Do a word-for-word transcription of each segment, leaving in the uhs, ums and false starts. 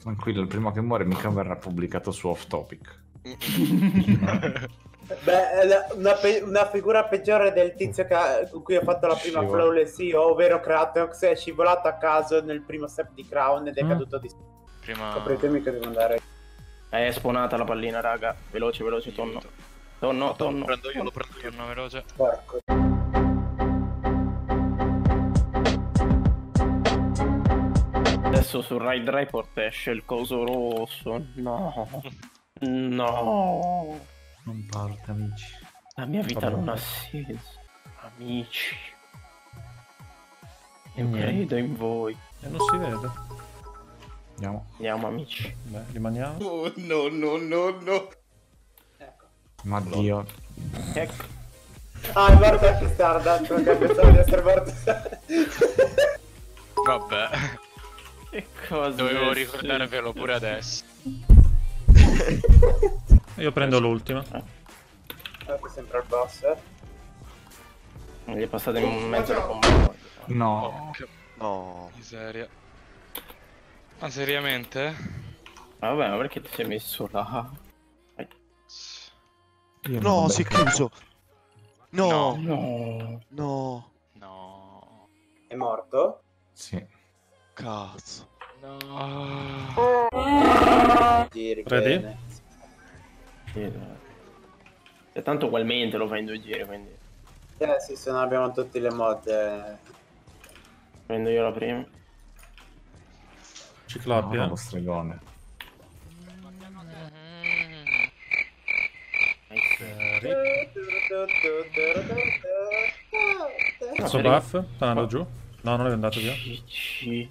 Tranquillo, il primo che muore mica verrà pubblicato su Off Topic. Beh, una, pe una figura peggiore del tizio che, con cui ho fatto la prima Scivola. flawless io, ovvero Kratox, è scivolato a caso nel primo step di Crown ed è Mm. caduto di... Prima... Copritemi che devo andare. È spawnata la pallina, raga. Veloce, veloce, tonno. Tonno, tonno. Lo prendo io, lo prendo io. Torno veloce. Porco. Adesso sul Ride Report esce il coso rosso. No. No. Non parte, amici. La mia vita Vabbè. non ha senso. Amici. Io Niente. credo in voi. E non si vede. Andiamo. Andiamo, amici. Beh, rimaniamo. Oh, no, no, no, no. Ecco. Ma Dio. Ecco. Ah, è morto anche Stardust, perché pensavo di essere morto. Vabbè, Che cosa? dovevo deve ricordarvelo pure adesso. Io prendo l'ultima. Ecco sempre il boss, eh. Non gli è passato in mezzo alla bomba. No. Che No. miseria. Ma seriamente? Ma vabbè, ma perché ti sei messo là? Io No, non si è becco. chiuso. No. No. No. No. È morto? Sì. Cazzo. No. Giri Ready? bene. Sì, dai. E tanto ugualmente lo fai in due giri, quindi Eh sì, se no abbiamo tutte le mod. eh. prendo io la prima. Ciclopi, No, eh. lo stregone. Cazzo buff? Sta andando giù? No, non è andato via. C C.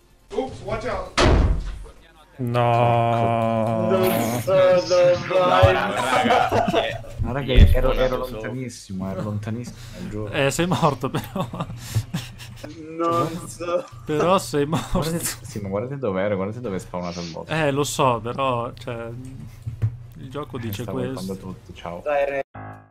No. Non sono No, mai. raga, cioè, Ma raga, io ero, sono ero nato solo. lontanissimo, ero lontanissimo, giuro. Eh, sei morto però. Non so. Però sei Guardate, morto. sì, ma guardate dove ero, guardate dove è spawnato il boss. Eh, lo so, però, cioè... Il gioco dice Stavo questo. facendo tutto, ciao. Dai, re.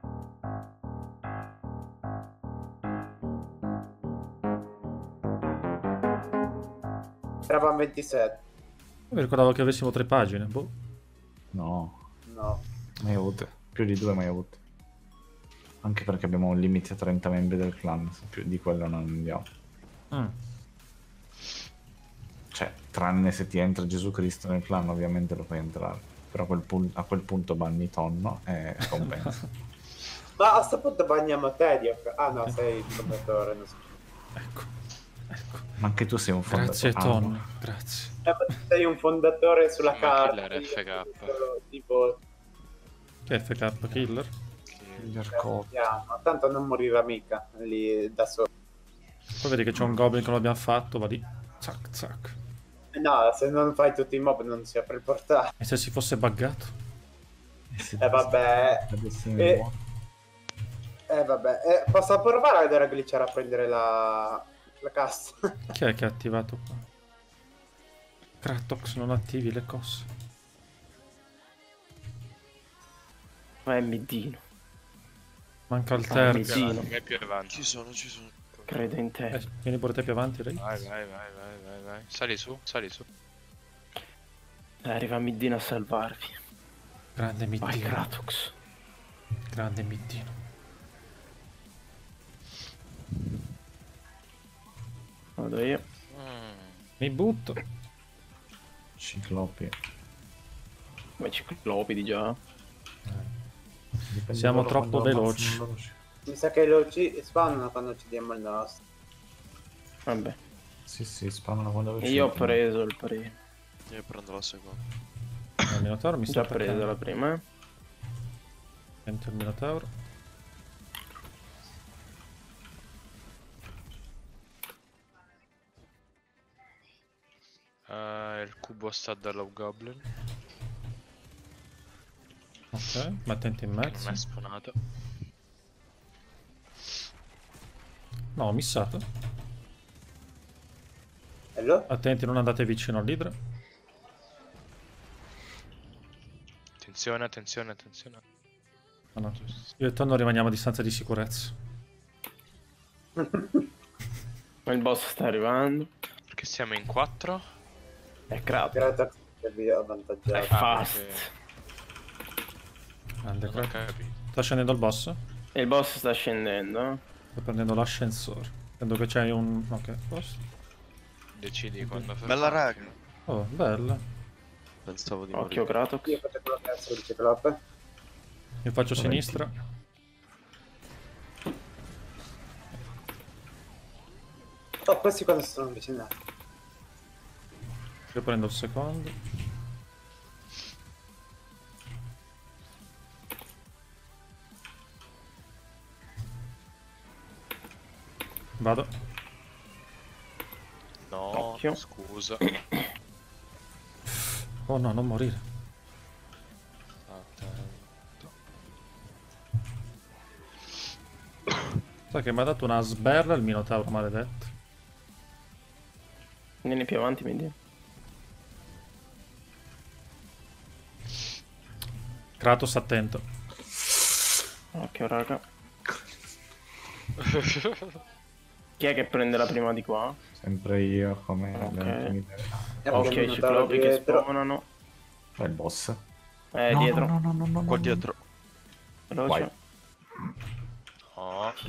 Eravamo ventisette. Mi ricordavo che avessimo tre pagine, boh. No, No. mai avute. Più di due mai avute. Anche perché abbiamo un limite a trenta membri del clan, se più di quello non andiamo. Mm. Cioè, tranne se ti entra Gesù Cristo nel clan, ovviamente lo puoi entrare. Però a quel, pun- a quel punto banni tonno e compensa. Ma a sto punto bagniamo te, Dio. Ah no, sei il fondatore. Non so. Ecco, ecco. Ma anche tu sei un fondatore. Grazie, Ah, Ton. no. Grazie. Eh, ma tu sei un fondatore sulla Ma carta. Killer F K. Tipo, Che F K Killer? Killer Code. piano. Tanto non morirà mica lì da solo. Poi vedi che c'è un goblin che non l'abbiamo fatto, va lì. Zac, zac. No, se non fai tutti i mob non si apre il portale. E se si fosse buggato? Eh vabbè. Eh, eh vabbè. Eh, posso provare ad andare a glitchare a prendere la, la cassa? Chi è che ha attivato qua? Kratox, non attivi le cose. Ma è Middino. Manca il Ah, terzo. mi- Vai più avanti. Ci sono, ci sono. Credo in te. Eh, vieni pure te più avanti, Ray. Vai, vai, vai, vai, vai, vai. Sali su, sali su. Arriva Middino a salvarvi. Grande Vai, Middino. Kratox. Grande Middino. Vado io. Mm. Mi butto. Ciclopi. Come ciclopi di già. Dipende Siamo loro troppo quando veloci. ammazzano loro. Mi sa che lo ci spawnano quando uccidiamo il nostro. Vabbè. Sì, sì, spawnano quando E io ho preso il primo. Io prendo la seconda. Il Minotauro mi Ho sta già preso attaccando. la prima. eh. Entra il Minotauro. Eh, il cubo sta dalla Goblin. Ok, ma attenti in Non mezzo. è spawnato. No, ho missato. Hello? Attenti, non andate vicino all'idra. Attenzione, attenzione, attenzione. Ah, no. Io e Tonno rimaniamo a distanza di sicurezza. Ma il boss sta arrivando. Perché siamo in quattro? È Kratos. Grazie. vi È avvantaggiato. fast. Grande Non ho crack. capito. Sta scendendo il boss? E il boss sta scendendo. eh. Sto prendendo l'ascensore. Credo che c'hai un... ok, posto. Decidi quando fare. Bella raga. Oh, bella. Pensavo di Occhio morire. Kratox. Io faccio quello cazzo di ciclope. Io faccio sinistra. Oh, questi quando si sono avvicinati. Io prendo il secondo. Vado. No, Occhio. scusa. Oh no, non morire. Attento. Sai che mi ha dato una sberla il minotauro maledetto. Vieni più avanti, mi dia. Kratos attento. Occhio raga. Chi è che prende la prima di qua? Sempre io come Ok. abbiamo finito. E Ok, poi i mi ciclopi che dietro. spawnano. È il boss. Eh, No, dietro. No, no, no, no, no, Qua no. dietro. Veloce. No.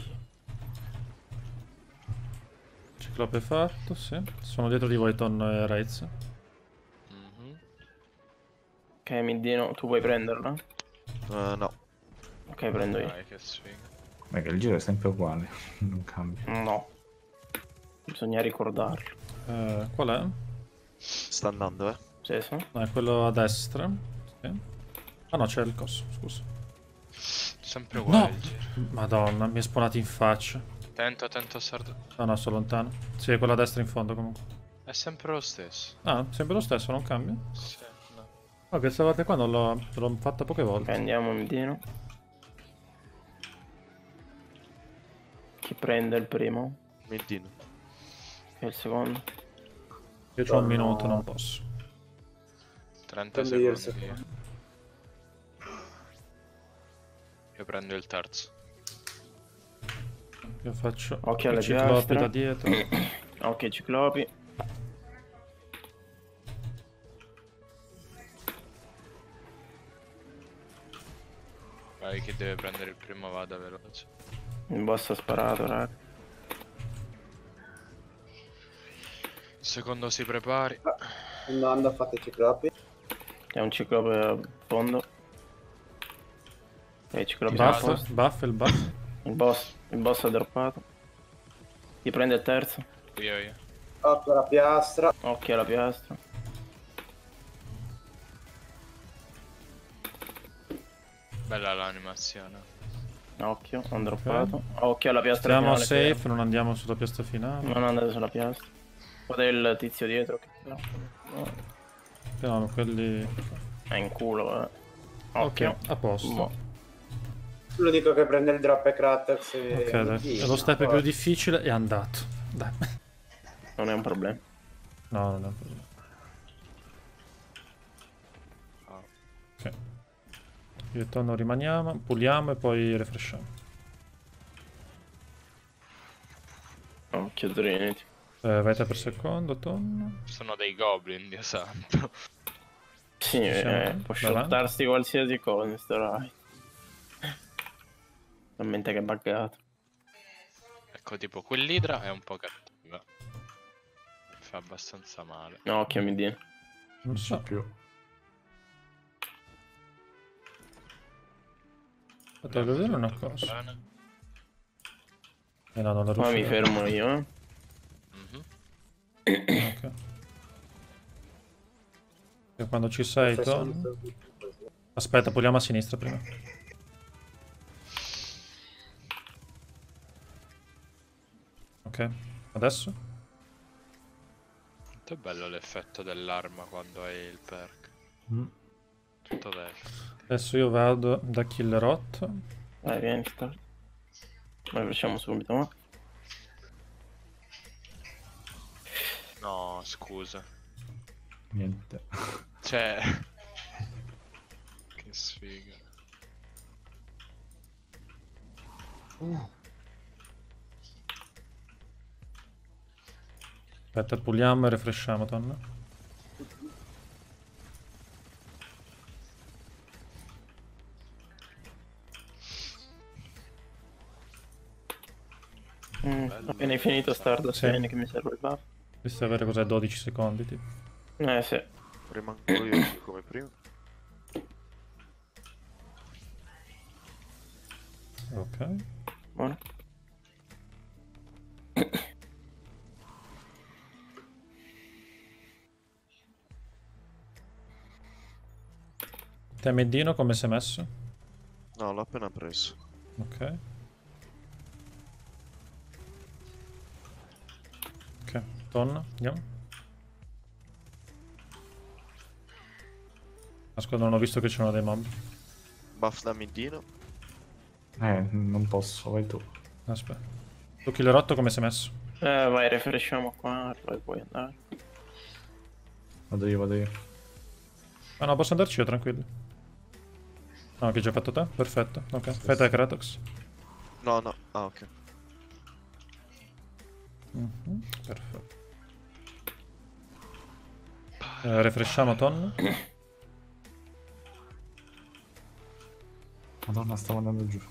Ciclope fatto, sì. Sono dietro di voi Ton e Raiz. Mhm. Ok, Midino, tu vuoi prenderla? Eh, no. Ok, prendo io. Dai, che sfiga. Ma che il giro è sempre uguale, non cambia. No. Bisogna ricordarlo. Eh, qual è? Sta andando, eh. Sì, sì. No, è quello a destra. Sì. Ah no, c'è il coso, scusa. Sempre uguale No! il giro. Madonna, mi è spawnato in faccia. Attento, attento, sardo. No, no, sto lontano. Sì, è quello a destra in fondo comunque. È sempre lo stesso. Ah, sempre lo stesso, non cambia? Sì, no. No, questa volta qua non l'ho l'ho fatta poche Ok, volte. andiamo Midino. Chi prende il primo? Mindino. Che è il secondo? Io ho un No. minuto, non posso. trenta Prendo io il secondi. secondo. Io prendo il terzo. Io faccio Occhio alle i ciclopi piastre. da dietro. Ok, ciclopi. Vai, chi deve prendere il primo vada veloce. Il boss ha sparato, raga. Il secondo si prepari. Andando a fare i ciclopi. È un ciclope a fondo. Ok, i ciclopi sono a Buff, posto. buff, il buff. Il boss, il boss ha droppato. Chi prende il terzo? Io, io. Occhio alla piastra. Occhio alla piastra. Bella l'animazione. Occhio, ho droppato. Occhio alla piastra Stiamo finale. safe, che- non andiamo sulla piastra finale. Non andate sulla piastra. Guarda il tizio dietro che no. No, quelli... È in culo, eh. Ok, Occhio. a posto. Mo. L'unico che prende il drop è Kratos e... Ok, dai. Midino. Lo step più Poi- difficile è andato. Dai. Non è un problema. No, non è un problema. Ah. Ok. Io e Tonno rimaniamo, puliamo e poi refresciamo. Occhio Trinity. Eh, vete per secondo, Tonno. Sono dei goblin, Dio santo. Sì, Siamo eh, può davanti. shottarsi qualsiasi cosa in sto ride. Talmente che è buggato. Ecco, tipo, quell'idra è un po' cattiva. Fa abbastanza male. No, occhio Midino. Non Non so so più. Aspetta, devo vedere una cosa. Bene. Eh no, non la Qua mi riuscirò. fermo io, eh. Mhm. Ok. E quando ci sei, Tonno. Aspetta, puliamo a sinistra prima. Ok, adesso? Quanto è bello l'effetto dell'arma quando hai il perk. Mm. Tutto destra. Adesso io vado da Killerot. Vai, vieni, sta. Noi facciamo subito, ma. No, scusa. Niente. Cioè... che sfiga. Aspetta, puliamo e refresciamo, Tonno. Mm, Bello. appena hai finito Stardust, Sì. vieni che mi serve il buff. Questo avere cos'è dodici secondi tipo. Eh sì. Rimango io come prima. Ok. Buono. Te Meddino come si è messo? No, l'ho appena preso. Ok. Ok, torna, andiamo. Ascolta, non ho visto che c'erano dei mob. Buff da Midino. Eh, non posso, vai tu. Aspetta. Tu killerotto come si è messo? Eh, vai, refreshiamo qua, poi puoi andare. Vado io, vado io. Ah no, posso andarci io, tranquillo. No, che hai già fatto te? Perfetto. Ok, Sì, fai te sì. Kratox. No, no. Ah, ok. Mhm, perfetto. Eh, refreshiamo tonno. Madonna, stavo andando giù.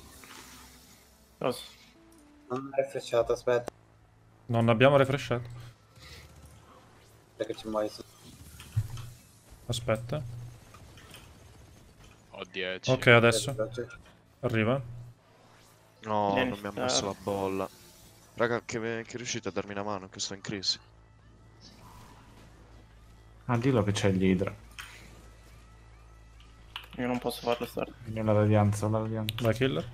Cosa? Non è refresciato, aspetta, Non abbiamo refreshato. perché ci muoio. Aspetta. Ho dieci. Ok, adesso. Arriva. No, Vieni, non mi ha sta- messo la bolla. Raga, che, che riuscite a darmi una mano, che sto in crisi. Ah, dillo che c'è l'idra. Io non posso farlo stare. Vieni la radianza, la radianza. Vai killer.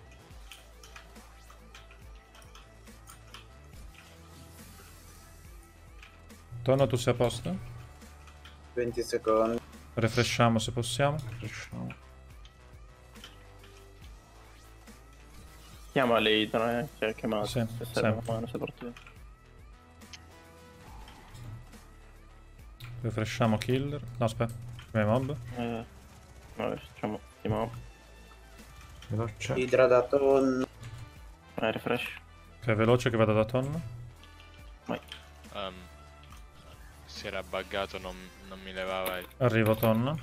Tonno, tu sei a posto? venti secondi. Refreshiamo se possiamo. Riusciamo. Chiama le idra, eh, cioè chiamate. Sì, se sì. serve una mano soprattutto. Refreshiamo killer. No, aspetta. Prima mob. Eh, vabbè, facciamo sti mob. Veloce. Idra da tonno. Vai, refresh. Ok, veloce che vado da tonno. Vai. Ehm, si era buggato, non, non mi levava il... Arrivo tonno.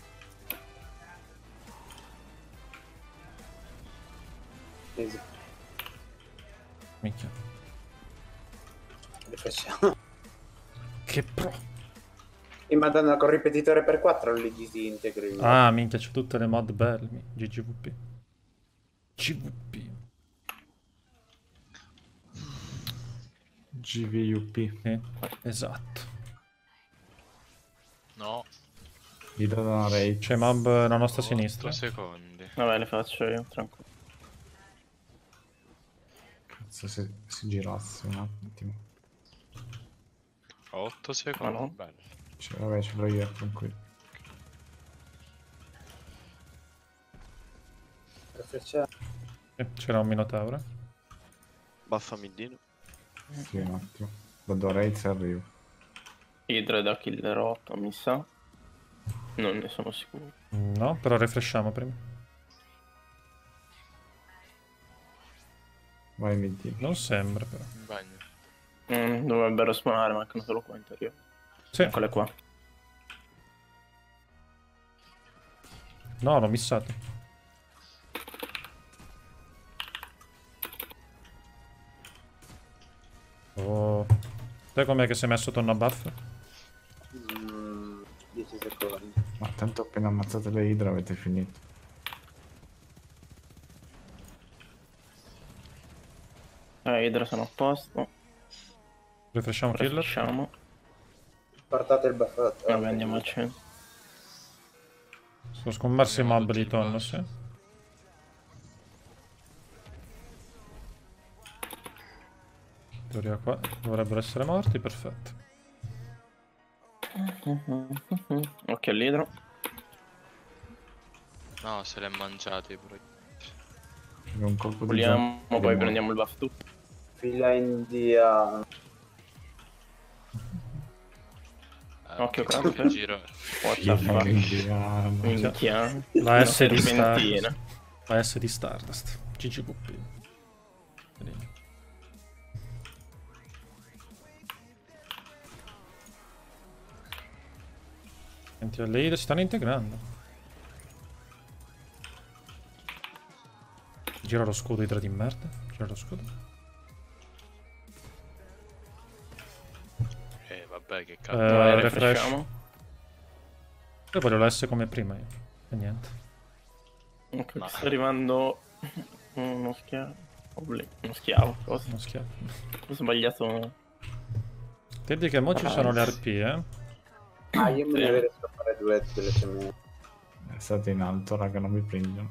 Easy. Minchia. Refresciamo. Che pro. E madonna, con ripetitore per quattro li disintegri. Ah, minchia, c'ho tutte le mod belle. G G V P. G V P. G V U P. Sì, esatto. No, Idra da una raid. C'è mob alla nostra otto sinistra. secondi. Vabbè, le faccio io, tranquillo. Cazzo, se si girasse un attimo. otto secondi, Ah, no? bello. Cioè, vabbè, ce l'ho io, tranquillo. Refresciamo. Sì, c'era un minotauro. Buff a Midino. Sì, un attimo. Vado a raid se arrivo. Idra da killer otto, mi sa. Non ne sono sicuro. No, però refreshiamo prima. Vai, mi dici. Non sembra però. In bagno. Mm, dovrebbero spawnare, mancano solo qua interiore. Sì. Eccole qua. No, l'ho missato. Oh. Te com'è che sei messo tonno a buff? Mm, dieci secondi. Ma tanto appena ammazzate le idra avete finito. Eh, idra sono a posto. Refreshiamo killer. Refreshiamo. Portate il buff. Vabbè, andiamo al centro. Sono scomparsi i Abbiamo mob tutti di i tonno, buff. sì. In teoria qua dovrebbero essere morti, perfetto. Occhio all'idro. No, se l'è mangiati pure. C'è un colpo di Puliamo, zombie poi di prendiamo il buff tutto. Fila indiana. Eh, Occhio, in crank. questo giro. What the morte. fuck? Indiano. Minchia. La S di serpentina. Stardust. La S di Stardust. G G V P. Vedi. Senti, le idee si stanno integrando. Gira lo scudo, idra di merda. Gira lo scudo. che Eh, cazzo. Vai, refresh. refreshiamo. Io voglio la S come prima io. E niente. Ok, No. sta arrivando uno schiavo. Obli- Uno schiavo, cosa? Non schiaffo. Ho sbagliato. Credi che mo ci sono le R P, eh? Ah, io me Sì. ne riesco a fare due velocemente. State in alto, raga, non mi prendono.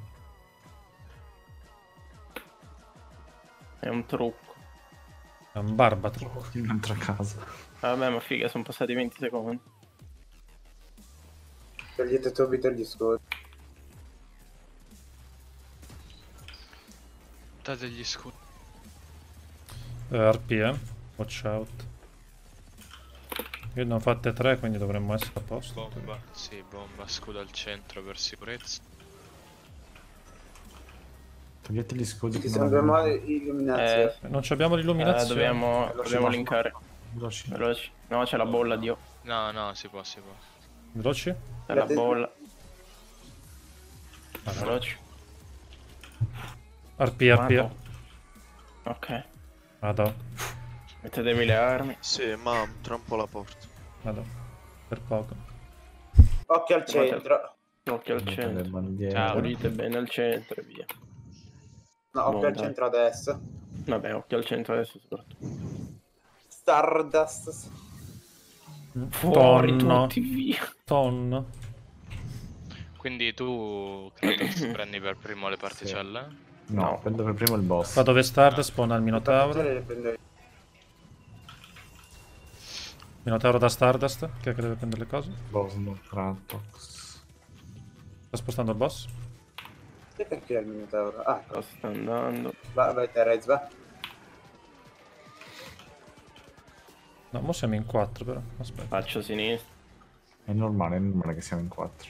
È un trucco. È un barbatro. In un'altra casa. Vabbè, ma figa, sono passati venti secondi. Togliete subito gli scudi. Date gli scudi. Eh, R P, eh? Watch out. Io ne ho fatte tre, quindi dovremmo essere a posto. Bomba. Sì, bomba, scudo al centro per sicurezza. Togliete gli scudi. Ci che sono non due abbiamo- modi illuminazione. Eh, Non ci abbiamo eh, l'illuminazione. dobbiamo, Veloci, dobbiamo va. linkare. Veloci. Veloci. No, c'è la bolla, Dio. No, no, si può, si può. Veloci? C'è la Vedete? bolla. Allora. Veloci. R P, R P. Vado. Ok. Vado. Mettetevi le armi. Sì, ma tra un po' la porto. Vado. Per poco. Occhio al centro. Occhio al Mettete le centro. bandiere. Ciao. Pulite bene al centro e via. No, occhio Buon al dai. centro adesso. Vabbè, occhio al centro adesso soprattutto. Stardust. Fuori Tonno. tutti, via. Tonno. Quindi tu, Kratos, prendi per primo le particelle? No, No. prendo per primo il boss. Qua dove Stardust spawna il Minotauro. Le prendo io. Minotauro da Stardust. Chi è che deve prendere le cose? Boss, no, Kratos. Sta spostando il boss. Che perché è il Minotauro? Ah, ecco. Cosa sta andando? Va, vai Terez, va. No, mo siamo in quattro però. Aspetta. Faccio sinistra. È normale, è normale che siamo in quattro.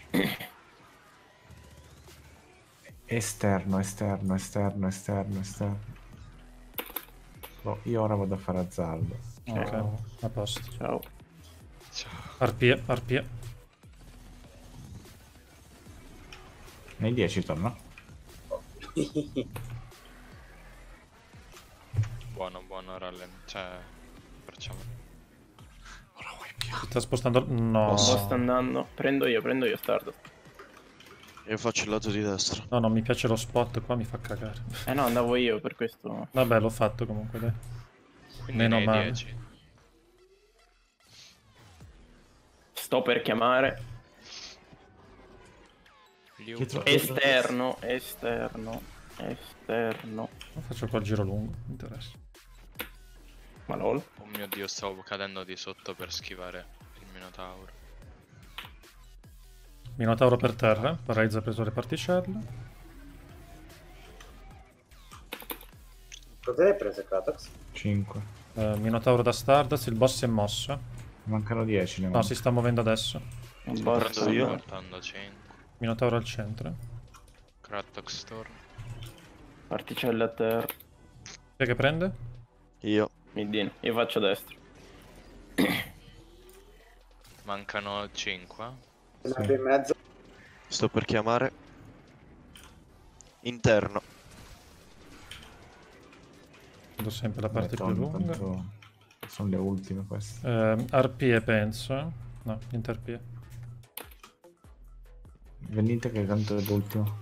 Esterno, esterno, esterno, esterno, esterno. Oh, io ora vado a fare azzardo. Ok, a posto. Ciao. Ciao. R P, R P. Nei dieci torna. Buono, buono, rallent. Cioè, facciamo. Sta spostando. No. Boss. Boss sta andando. Prendo io, prendo io Stardust. Io faccio il lato di destra. No, non mi piace lo spot qua, mi fa cagare. Eh no, andavo io per questo. Vabbè, l'ho fatto comunque, dai. Quindi Meno nei male. dieci. Sto per chiamare. Gli Dietro- Uber. Esterno, esterno, esterno. Faccio qua il giro lungo, mi interessa. Ma lol. Oh mio dio, stavo cadendo di sotto per schivare il Minotauro. Minotauro per terra. Paralizza ha preso le particelle. Cosa hai preso, Kratos? cinque. Eh, Minotauro da Stardust. Il boss si è mosso. Mancano dieci. Ne No, manca. si sta muovendo adesso. Il boss prendo sta io. andando. Portando cinque. Minotauro al centro. Kratos Storm. Particelle a terra. Chi è che prende? Io. Midino. Io faccio destra. Mancano cinque. Sempre in mezzo. Sto per chiamare. Interno. Prendo sempre la Beh, parte più tonno, lunga. tanto sono le ultime queste. Eh, R P E penso. eh. No, niente R P E. Venite che tanto è l'ultimo.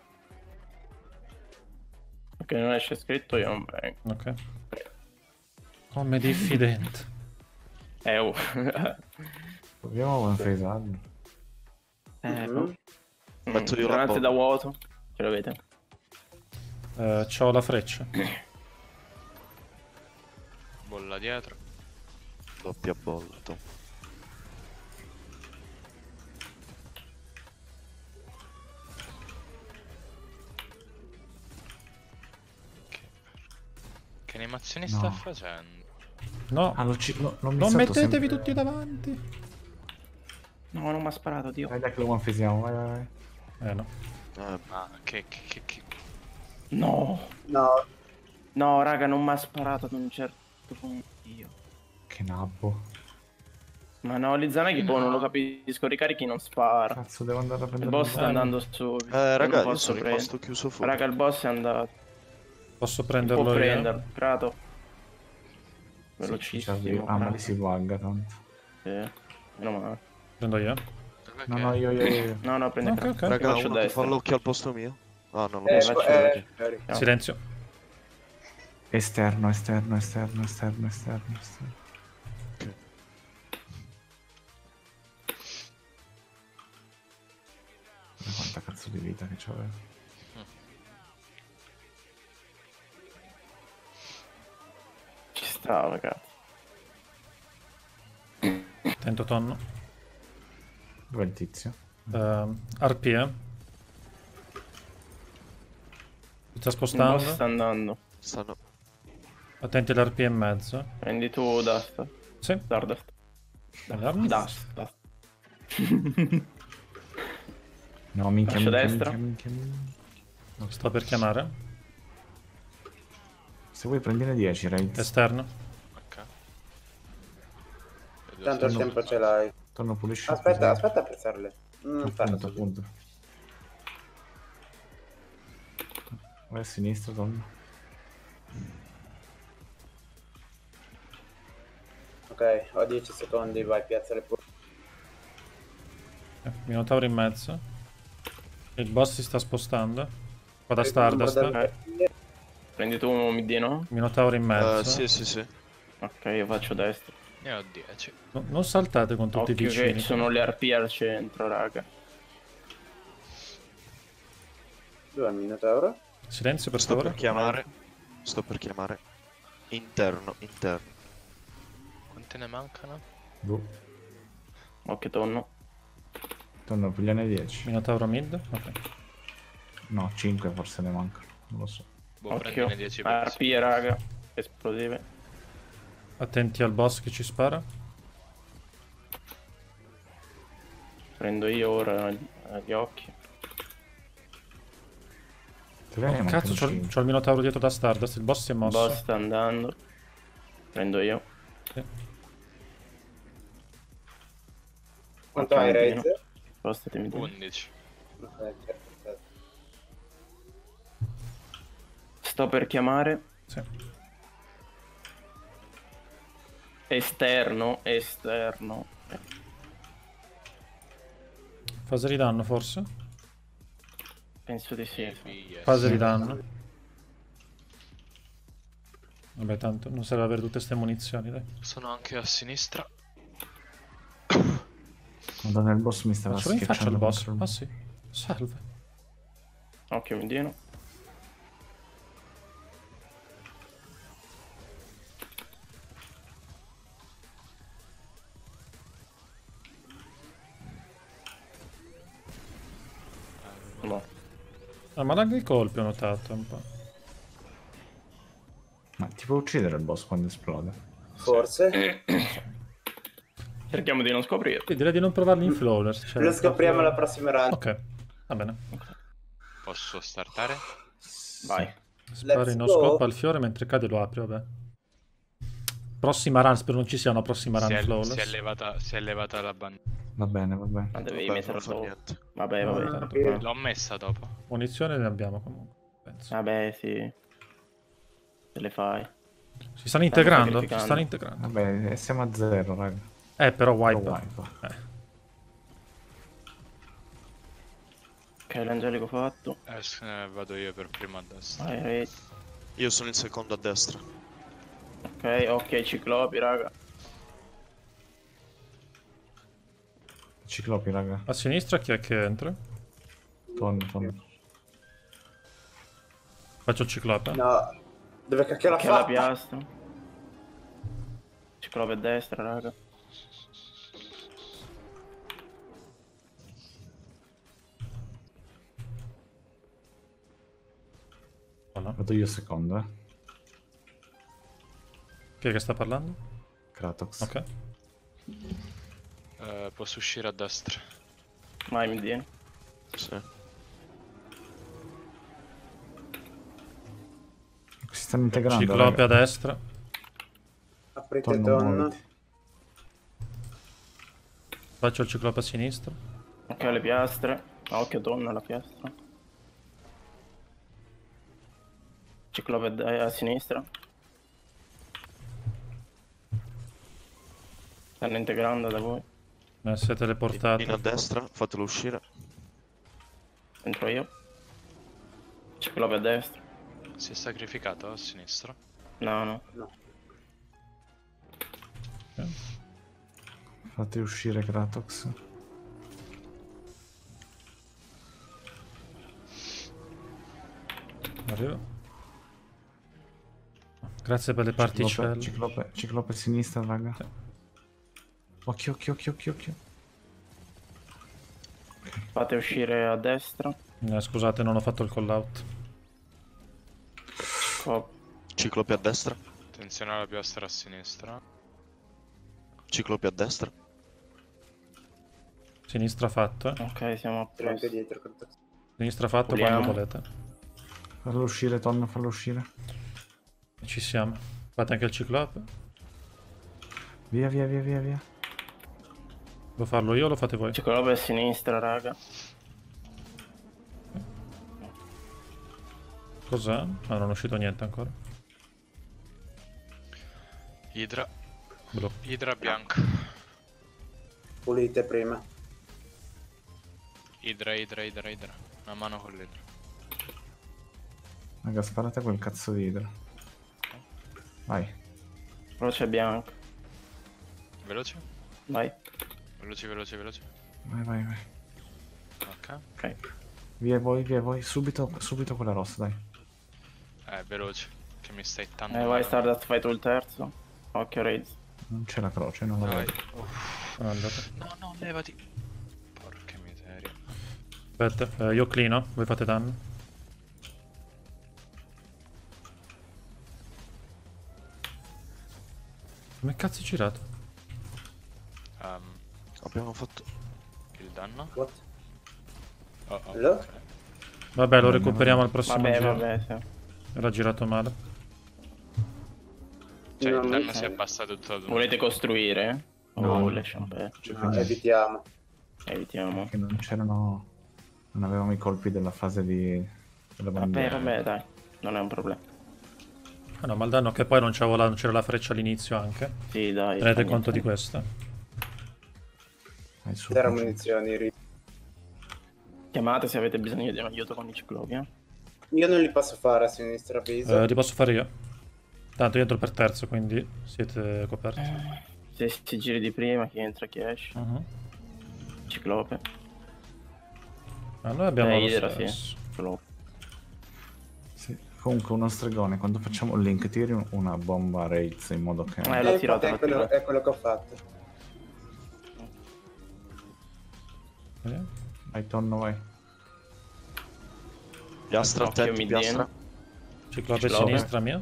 Ok, non esce scritto, io non vengo. Ok. Come diffidente. Eh, oh. Proviamo a one phase. eh, Mhm. oh. Metto io la Granate bomba. da vuoto. Ce l'avete? Eh, c'ho la freccia. Bolla dietro. Doppia bolto. Che animazioni No. sta facendo? No, Ah, non, ci, no, non, mi non salto mettetevi sempre- tutti davanti. No, non mi ha sparato, Dio. Dai, dai che lo one phaseiamo, vai, vai, vai. Eh no. Eh, Ah, che, che, che, che... No. No, No, raga, non mi ha sparato ad un certo punto. Dio. Che nabbo. Ma no, Lizanagi, boh, non lo capisco. Ricarichi non spara. Cazzo, devo andare a Il prendere boss il sta andando su. eh raga, io posso sono prendere. rimasto chiuso fuori. Raga, il boss è andato. Posso Può prenderlo io? prenderlo. Prato. Sì, ci serve- Velocissimo. Ah, ma prato. lì si bugga tanto. Sì, meno male. Prendo io. Dov'è No, che- no, io, io, io. No, no, prendi Ok, okay, ok. Raga, faccio uno che destra. fa l'occhio al posto mio. Ah, non lo Eh, posso faccio fare. eh, ok. eh, Silenzio. Esterno, esterno, esterno, esterno, esterno, esterno. Ok. Ma quanta cazzo di vita che c'avevo. Ci stava, cazzo. Tento tonno. Dov'è il tizio? Uh, R P, eh. Si sta Il boss spostando. sta andando. Stanno... Attenti all'R P in mezzo. Prendi tu Dust. Sì. Stardust. Allarmi. Dust. Dust. No, minchia, Lascio minchia, destra. minchia, minchia, minchia. Sto per chiamare. Se vuoi prendine dieci, Raid. Esterno. Ok. Vedo Tanto il se- tempo ce l'hai. Torno pulisci. Aspetta, così. aspetta a pensarle. Non farlo Appunto, così. appunto. Vai a sinistra, torno. Ok, ho dieci secondi, vai, piazza le pure. Eh, Minotauro in mezzo. Il boss si sta spostando. Qua da Stardust. Ok. Prendi tu un midino? Minotauro in mezzo. Eh, sì, sì, sì. Ok, io faccio destra. Ne ho dieci. No- non saltate con tutti Occhio i che vicini. ci sono le R P al centro, raga. Dove è il Minotauro? Silenzio per Sto per favore. chiamare. Sto per chiamare. Interno, interno. Quante ne mancano? Boh. Occhio tonno. Torno, pigliane dieci. Minotauro mid. Ok. No, cinque forse ne mancano. Non lo so. Boh, Occhio. prendine dieci R pezzi. P, raga. Esplosive. Attenti al boss che ci spara. Prendo io ora eh, gli occhi. Te ne Oh, mancano cazzo, c'ho, cinque. c'ho il Minotauro dietro da Stardust. Il boss si è Il mosso. boss sta andando. Prendo io. Sì. Quanto Ok, hai, midino. Raid? Spostatemi di. undici. Ok, certo. Sto per chiamare. Sì. Esterno, esterno. Fase di danno forse? Penso di sì. Yes. Fase di danno. Vabbè, tanto non serve avere tutte ste munizioni, dai. Sono anche a sinistra. Madonna, il boss mi stava Faccio in faccia schiacciando il boss. contro il- Ah sì. Salve. Occhio midino. No. Ah, ma lag i colpi ho notato un po'. Ma ti può uccidere il boss quando esplode? Forse. Cerchiamo di non scoprire. Sì, direi di non provarli in flawless. Cioè, Lo scopriamo proprio- alla prossima round. Ok, va bene. Posso startare? Vai. Spari Let's no go. scopo al fiore mentre cade lo apri, vabbè. Prossima run, spero non ci sia una prossima Si run è, si, è flawless. levata, si è levata la bandiera. Va bene, va bene. Ma dovevi Vabbè, metterlo non fa dopo. niente. Vabbè, No, vabbè. tanto ok. qua. L'ho messa dopo. Munizioni ne abbiamo comunque, penso. Vabbè, sì. Te le fai. Si stanno integrando, si sacrificando. stanno integrando. Vabbè, siamo a zero, raga. Eh, però wipe. Però wipe. Eh. Ok, l'angelico fatto. Eh, s- eh, vado io per primo a destra. Vai, Raid. Io sono il secondo a destra. Ok, ok, ciclopi, raga. Ciclopi, raga. A sinistra chi è che entra? Torno, torno. Faccio il ciclope. No. Dove cacchio l'ha Che è la fatta? piastra. Ciclope a destra, raga. Voilà. Vado io secondo, eh. Chi è che sta parlando? Kratox. Ok. Eh, posso uscire a destra. Vai, mi viene. Sì. Si stanno integrando, Ciclope raga. a destra. Aprite Torno, tonno. muoviti. Faccio il ciclope a sinistra. Ok, le piastre. Ah, occhio, donna la piastra. Ciclope a, de- a sinistra. Stanno integrando da voi. Eh, si è teleportato. In a destra, fatelo uscire. Entro io. Ciclope a destra. Si è sacrificato a sinistra. No, no. Fate uscire Kratox. Arrivo. Grazie per le Ciclope, particelle. ciclope, ciclope a sinistra, raga. Sì. Occhio, occhio, occhio, occhio, occhio. Fate uscire a destra. Eh, scusate, non ho fatto il call out. Oh, Ciclope a destra. Attenzione alla piastra a sinistra. Ciclope a destra. Sinistra fatto, eh. ok, siamo a Tre anche posto. dietro. Kratox. Sinistra fatto Puliamo. quando volete. Fallo uscire, Tonno, fallo uscire. Ci siamo. Fate anche il ciclope. Via, via, via, via, via. Devo farlo io o lo fate voi? Ciclope a sinistra, raga. Cos'è? Ah, non è uscito niente ancora. Idra. Blu. Idra bianca. Pulite prima. Idra, idra, idra, idra. Una mano con l'idra. Raga, sparate quel cazzo di idra. Vai. Croce bianca. Veloce? Vai. Veloce, veloce, veloce. Vai, vai, vai. Ok. Ok. Via voi, via voi. Subito, subito quella rossa, dai. Eh, veloce. Che mi stai tanto. Eh, vai Stardust, fai tu il terzo. Occhio Raids. Non c'è la croce, non la Vai. vedo. Uff. Ah, andate. No, no, levati. Porca miseria. Aspetta, eh, io cleano, voi fate danno. Come cazzo è girato? Um, Abbiamo fatto... il danno. What? Oh, oh. Hello? ok. Vabbè, lo Vabbè, recuperiamo al prossimo Vabbè, giro. vabbè, sì. Era girato male. Cioè, No, il danno non- si è abbassato tutto ad un Volete costruire? No, No, no. lasciamo perdere. C'è No, che- evitiamo. Evitiamo. che non c'erano. Non avevamo i colpi della fase di. della Vabbè, bandiera. vabbè, dai. Non è un problema. Ah no, ma il danno che poi non c'avevo la- non c'era la freccia all'inizio anche. Sì, dai. Tenete fa conto di niente. questo. Vai, su, Zero faccio- munizioni. ri- Chiamate se avete bisogno di un aiuto con i ciclopi, eh. Io non li posso fare a sinistra avviso. Eh, li posso fare io. Tanto io entro per terzo, quindi siete coperti. Se si giri di prima, chi entra, chi esce. Mhm. Ciclope. Ma noi abbiamo Eh, lo Idra, stesso. sì. Ciclope. Sì. Comunque, uno stregone, quando facciamo il link, tiri un- una bomba Raids in modo che. Eh, Eh, l'ho infatti tirato, è, l'ho quello, tirato. è quello che ho fatto. Eh? Vai, Tonno, vai. Piastra, Occhio, attenti, Midian. piastra. Ciclope Ciclope. sinistra mia.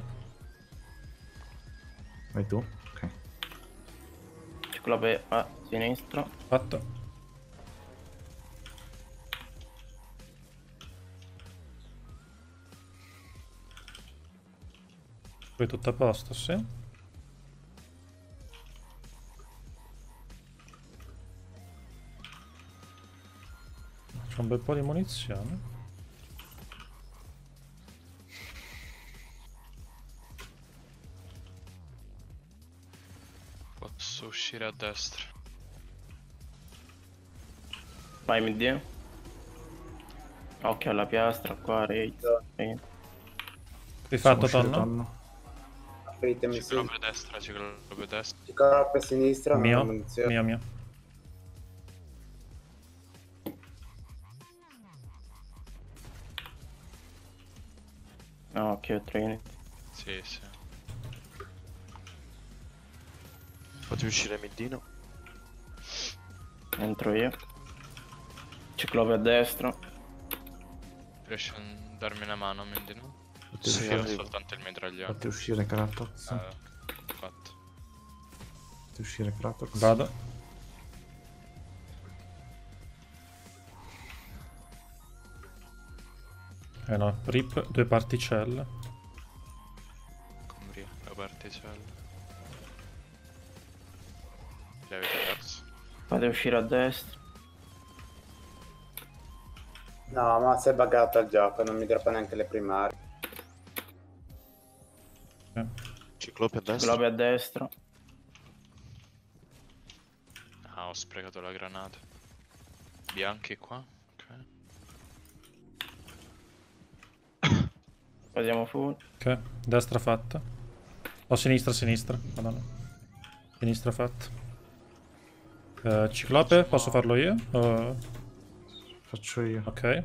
Vai tu. Ok. Ciclope a sinistra. Fatto. Poi tutto a posto, sì. C'è un bel po' di munizioni. Posso uscire a destra. Vai, Midian. Occhio alla piastra, qua, Raids. Sì. Rifatto, Uscire, tonno? Apritemi sì. Ciclope destra, ciclope destra. Ciclope a sinistra, non ho Mio, munizioni. mio, mio. No, occhio Trinity. Sì, sì. Fate uscire Middino. Entro io. Ciclope a destra. Riesci a darmi una mano, quindi no? Fate Sì, uscire, Io ho arrivo. soltanto il mitraglione. fate uscire Kratox. Eh, fatto. Fate uscire Kratox. Vado. Eh no, rip, due particelle. Come la particella. Li avete perso. Fate uscire a destra. No, ma si è buggato il gioco, non mi droppa neanche le primarie. Eh. Ciclope a destra. Ciclope a destra. sprecato la granata. Bianchi qua. Ok. Passiamo full. Ok, destra fatta. O sinistra, sinistra. Madonna. Sinistra fatta. Uh, ciclope, posso farlo io? Uh, Faccio io. ok.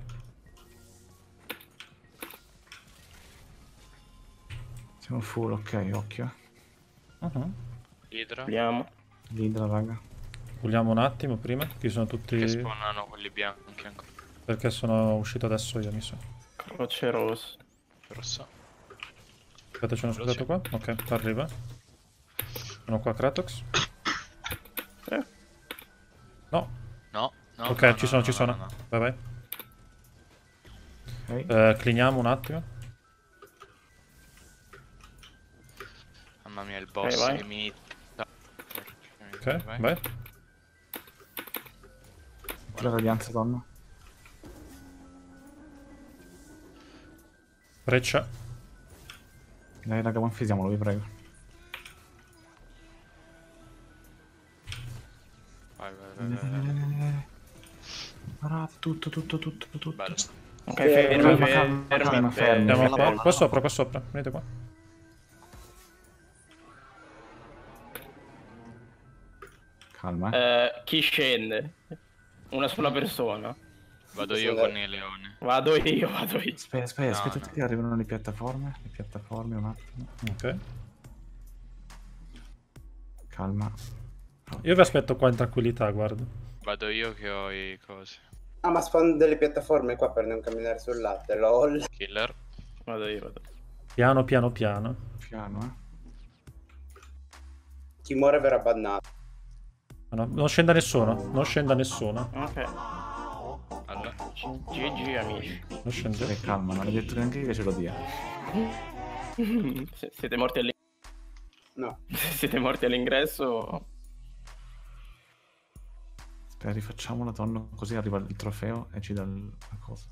Siamo full, ok, occhio. Uh-huh. Idra. Vediamo. L'idra, raga. Vogliamo un attimo prima, che sono tutti... Che spawnano quelli bianchi ancora. Perché sono uscito adesso io, mi sa. Croce rossa. Rossa. Aspetta, c'è uno scudato qua? Ok, arriva. Sono qua, Kratox. Eh. No. No, no. Ok, no, ci no, sono, no, ci no, sono. no, no. Vai, vai. Ok. Eh, cleaniamo un attimo. Mamma mia, il boss vai. che mi... Ok, vai. La radianza, donna. Breccia. Dai, raga, manfisiamolo, vi prego. Vai, vai, vai, vai, vai. Parate, tutto, tutto, tutto, tutto. Bello. Ok, Eh, fermi, calma, fermi, calma, fermi, calma, fermi. Andiamo qua, fermi. qua sopra, qua sopra. Venite qua. Calma, eh. Eh, chi scende? Una sola persona. Vado io Sì, con dai. i leoni. Vado io, vado io. Aspetta, aspetta, No, aspetta no. che arrivano le piattaforme. Le piattaforme, un attimo. Ok. Calma. Io vi aspetto qua in tranquillità, guarda. Vado io che ho i cosi. Ah, ma spawn delle piattaforme qua per non camminare sul latte, lol. Killer. Vado io, vado io. Piano, piano, piano. Piano, eh. Chi muore verrà bannato. Ah, no, non scenda nessuno, non scenda nessuno. Ok. Allora. G G amici. Non scende. Ok, calma, non hai detto neanche che ce lo dia. Se- Siete morti all'ingresso. No. Siete morti all'ingresso. Aspetta, rifacciamo la tonno, così arriva il trofeo e ci dà il- la cosa.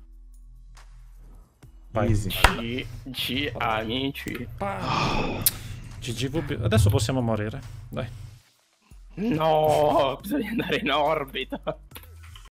Vai. Easy. G G amici. G G V B. Adesso possiamo morire. Dai. No, bisogna andare in orbita.